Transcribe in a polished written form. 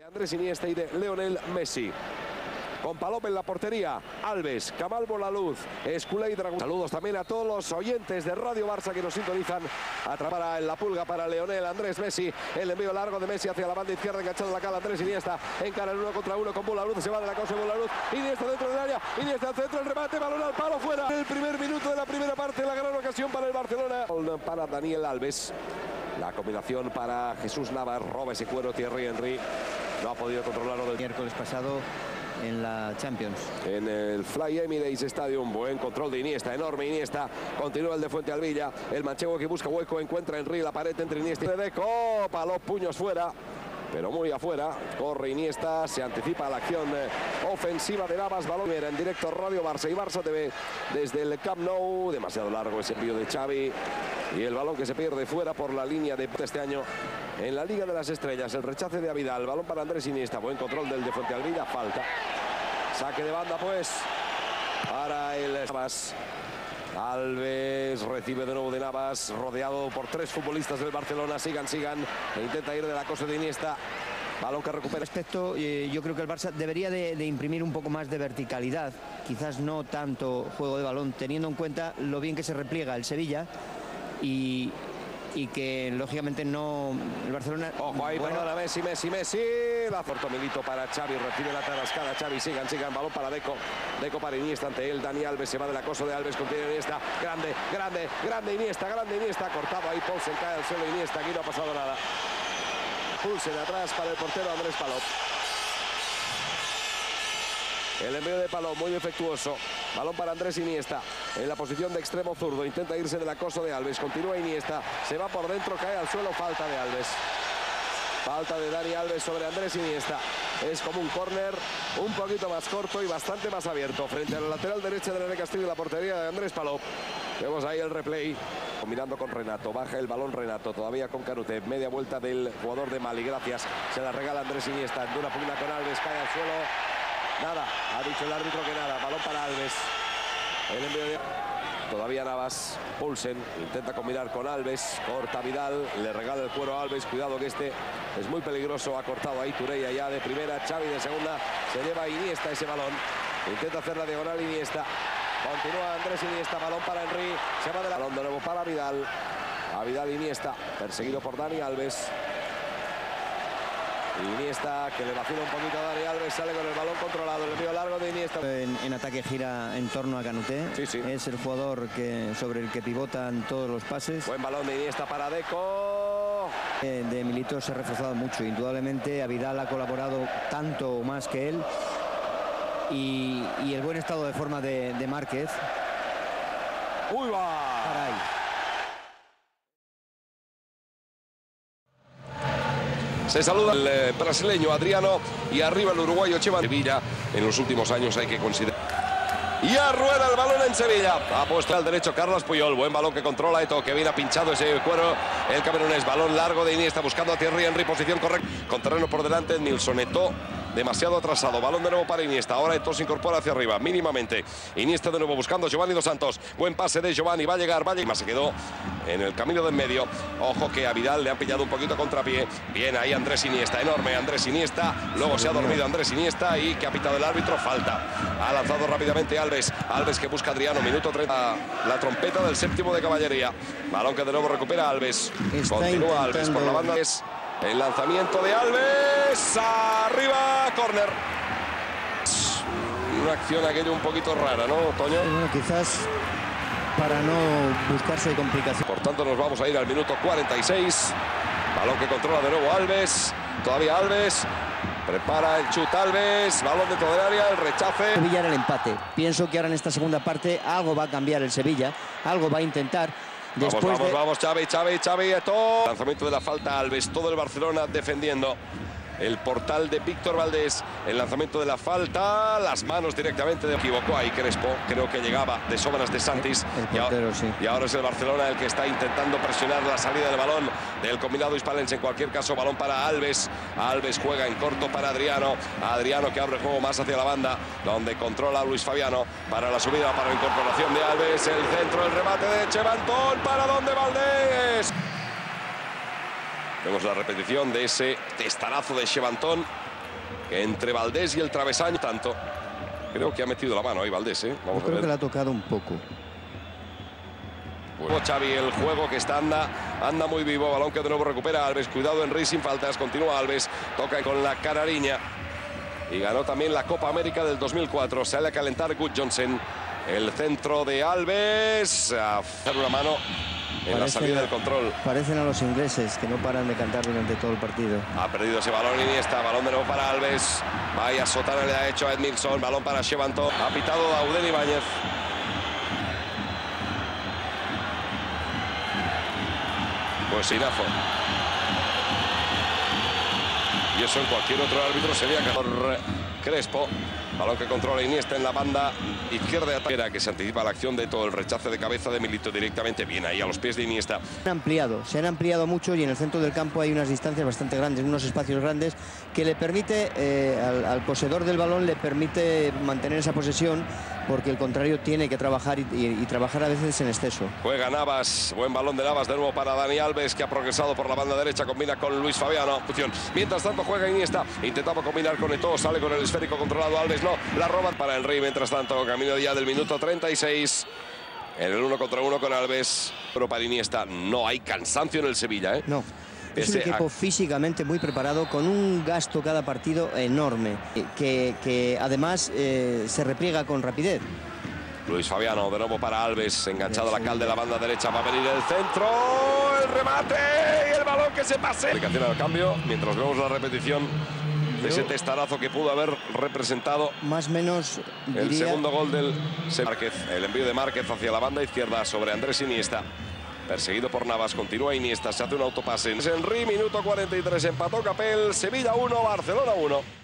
Andrés Iniesta y de Lionel Messi. Con Palop en la portería, Alves, Kamal Bolaluz, Esculé y Dragón. Saludos también a todos los oyentes de Radio Barça que nos sintonizan. Atrapará en la pulga para Lionel Andrés Messi. El envío largo de Messi hacia la banda izquierda, enganchado en la cara Andrés Iniesta. Encara el 1 contra 1 con Bolaluz, se va de la causa de Bolaluz. Iniesta dentro del área, Iniesta al centro, el remate, balón al palo, fuera. El primer minuto de la primera parte, la gran ocasión para el Barcelona. Para Daniel Alves. La combinación para Jesús Navas, roba ese cuero Thierry Henry. No ha podido controlarlo del miércoles pasado en la Champions. En el Fly Emirates Stadium, buen control de Iniesta, enorme Iniesta, continúa el de Fuente Alvilla, el manchego que busca hueco, encuentra Henry, la pared entre Iniesta y Deco, Palop, puños fuera, pero muy afuera, corre Iniesta, se anticipa a la acción ofensiva de Navas, balón en directo Radio Barça y Barça TV desde el Camp Nou, demasiado largo ese envío de Xavi y el balón que se pierde fuera por la línea de este año en la Liga de las Estrellas, el rechace de Avidal, balón para Andrés Iniesta, buen control del de Fuente Alvilla, falta, saque de banda pues para el Navas. Alves recibe de nuevo de Navas, rodeado por tres futbolistas del Barcelona. Sigan, e intenta ir de la cosa de Iniesta. Balón que recupera. Respecto, yo creo que el Barça debería de imprimir un poco más de verticalidad. Quizás no tanto juego de balón, teniendo en cuenta lo bien que se repliega el Sevilla y que lógicamente no el Barcelona. Ojo ahí, bueno, para Messi. La Milito para Xavi, recibe la tarascada. Xavi, sigan, balón para Deco para Iniesta, ante él Dani Alves, se va del acoso de Alves, contiene Iniesta, grande Iniesta, cortado ahí, Paulsen cae al suelo, Iniesta, aquí no ha pasado nada. Pulsen atrás para el portero Andrés Palop. El envío de Palop, muy efectuoso. Balón para Andrés Iniesta, en la posición de extremo zurdo, intenta irse del acoso de Alves, continúa Iniesta, se va por dentro, cae al suelo, falta de Alves. Falta de Dani Alves sobre Andrés Iniesta. Es como un córner un poquito más corto y bastante más abierto frente a la lateral derecha de René Castillo y la portería de Andrés Palop. Vemos ahí el replay. Combinando con Renato. Baja el balón Renato. Todavía con Canute. Media vuelta del jugador de Mali. Gracias. Se la regala Andrés Iniesta. En una pugna con Alves. Cae al suelo. Nada. Ha dicho el árbitro que nada. Balón para Alves. El envío de... Todavía Navas, Pulsen, intenta combinar con Alves, corta Vidal, le regala el cuero a Alves, cuidado que este es muy peligroso, ha cortado ahí Tureya ya de primera, Xavi de segunda, se lleva Iniesta ese balón, intenta hacer la diagonal Iniesta, continúa Andrés Iniesta, balón para Henry, se va del balón de nuevo para Vidal, a Vidal Iniesta, perseguido por Dani Alves. Iniesta que le vacila un poquito a Dani Alves, sale con el balón controlado, el envío largo de Iniesta. En ataque gira en torno a Canute. Sí. Es el jugador sobre el que pivotan todos los pases. Buen balón de Iniesta para Deco. De Milito se ha reforzado mucho, indudablemente. Avidal ha colaborado tanto o más que él. Y el buen estado de forma de Márquez. ¡Uy, va! Caray. Se saluda el brasileño Adriano y arriba el uruguayo Echevan. Sevilla en los últimos años hay que considerar. Y rueda el balón en Sevilla. Ha puesto al derecho Carlos Puyol. Buen balón que controla Eto'o, que viene pinchado ese cuero. El camerunés. Balón largo de Iniesta buscando a Thierry Henry. Posición correcta. Con terreno por delante. Nilsson. Eto'o demasiado atrasado. Balón de nuevo para Iniesta. Ahora Eto'o se incorpora hacia arriba. Mínimamente. Iniesta de nuevo buscando a Giovanni Dos Santos. Buen pase de Giovanni. Va a llegar. Se quedó en el camino de en medio. Ojo que a Vidal le han pillado un poquito contrapié. Bien ahí Andrés Iniesta. Enorme Andrés Iniesta. Luego se ha dormido Andrés Iniesta y que ha pitado el árbitro. Falta. Ha lanzado rápidamente Alves. Alves que busca a Adriano. Minuto 30. La trompeta del séptimo de caballería. Balón que de nuevo recupera Alves. Continúa Alves por la banda. El lanzamiento de Alves. Arriba. Córner. Una acción aquello un poquito rara, ¿no, Toño? Bueno, quizás para no buscarse complicaciones. Por tanto, nos vamos a ir al minuto 46. Balón que controla de nuevo Alves. Todavía Alves. Prepara el chut Alves. Balón dentro del área. El rechace. Sevilla en el empate. Pienso que ahora en esta segunda parte algo va a cambiar el Sevilla. Algo va a intentar. Vamos, Xavi, Eto'o. Lanzamiento de la falta Alves. Todo el Barcelona defendiendo. El portal de Víctor Valdés, el lanzamiento de la falta, las manos directamente de... Equivocó ahí Crespo, creo que llegaba de sobras de Santis. Y ahora es el Barcelona el que está intentando presionar la salida del balón del combinado hispalense. En cualquier caso, balón para Alves. Alves juega en corto para Adriano. Adriano que abre el juego más hacia la banda, donde controla a Luis Fabiano para la subida, para la incorporación de Alves. El centro, el remate de Echevantón, para donde Valdés. Vemos la repetición de ese testarazo de Echevantón que entre Valdés y el travesaño tanto. Creo que ha metido la mano ahí Valdés, ¿eh? Vamos a Creo ver. que le ha tocado un poco. Bueno, Xavi, el juego que está anda muy vivo. Balón que de nuevo recupera Alves. Cuidado Henry sin faltas. Continúa Alves. Toca con la canariña. Y ganó también la Copa América del 2004. Sale a calentar Gudjohnsen. El centro de Alves. A hacer una mano en la salida del control. Parecen a los ingleses que no paran de cantar durante todo el partido. Ha perdido ese balón Iniesta. Balón de nuevo para Alves. Vaya sotana le ha hecho a Edmilson. Balón para Shevanto. Ha pitado Auden Ibáñez. Pues sinazo. Y eso en cualquier otro árbitro sería por Crespo. Balón que controla Iniesta en la banda izquierda de ataque, que se anticipa la acción de todo el rechace de cabeza de Milito directamente. Bien ahí a los pies de Iniesta. Se han ampliado mucho y en el centro del campo hay unas distancias bastante grandes, unos espacios grandes que le permite, al poseedor del balón le permite mantener esa posesión, porque el contrario tiene que trabajar y trabajar a veces en exceso. Juega Navas, buen balón de Navas de nuevo para Dani Alves, que ha progresado por la banda derecha, combina con Luis Fabiano. Mientras tanto juega Iniesta, intentaba combinar con Eto'o, sale con el esférico controlado Alves, no, la roban para Henry. Mientras tanto, camino ya del minuto 36, en el 1 contra 1 con Alves. Pero para Iniesta no hay cansancio en el Sevilla, ¿eh? No. Es un equipo físicamente muy preparado, con un gasto cada partido enorme, que además se repliega con rapidez. Luis Fabiano de nuevo para Alves, enganchado a la cal de la banda derecha, va a venir el centro, el remate y el balón que se pase. Aplicación al cambio, mientras vemos la repetición de ese testarazo que pudo haber representado más o menos el segundo gol del Márquez. El envío de Márquez hacia la banda izquierda sobre Andrés Iniesta. Perseguido por Navas, continúa Iniesta, se hace un autopase. Henry, minuto 43, empató Capel, Sevilla 1, Barcelona 1.